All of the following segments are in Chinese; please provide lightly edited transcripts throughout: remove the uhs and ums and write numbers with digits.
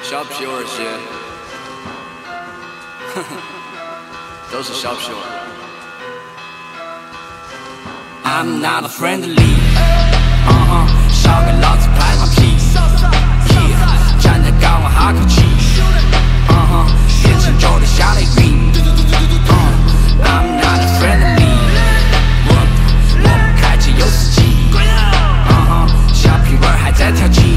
小屁娃儿些，呵呵，都是小屁娃儿。I'm not a friendly， 少给老子拍马屁，站在高望哈口气，眼前就得下雷雨。I'm not a friendly， 我不开车有司机，小屁娃儿还在调剂。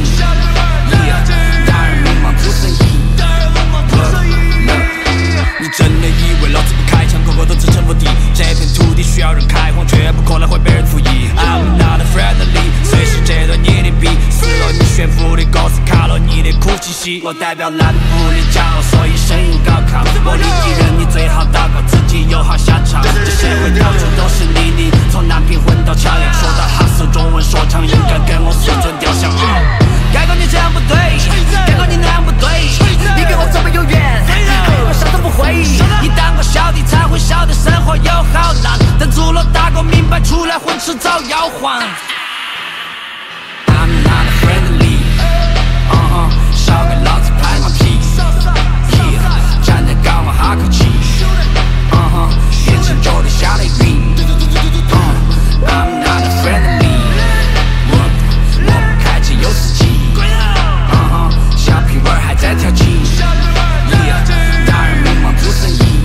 你真的以为老子不开枪，个个都自称无敌？这片土地需要人开荒，绝不可能会被人服役。I'm not a friendly， 随时截断你的臂，撕了你炫富的歌词，卡了你的苦气息。我代表南部的骄傲，所以声音高亢。我立即人，你最好祷告自己有好下场。这社会到处都是泥泞，从南平混到桥梁，说到哈斯中文说唱，应该跟我水准雕像。该怪你这样不对，该怪你那样不对，你跟我这么有缘，我啥都不会。你当个小弟才会晓得生活有好难，等做了大哥明白出来混迟早要还。I'm not friendly， 少给老子拍马屁，站在高望哈口气，眼前就得下雷雨。I'm not friendly， 我不开车有司机，小屁娃儿还在调剂。大人迷茫做生意，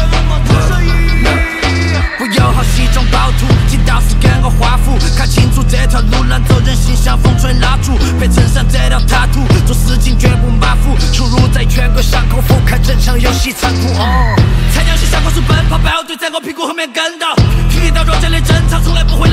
不友好西装暴徒，请导师跟我画符，看清楚这条路难走，人心像风吹蜡烛，被衬上这条塔图，做事情绝不马虎，出入在全国上空俯瞰整场游戏残酷。菜鸟些下关是奔跑，白虎队在我屁股后面跟到，听到弱者的争吵，从来不会。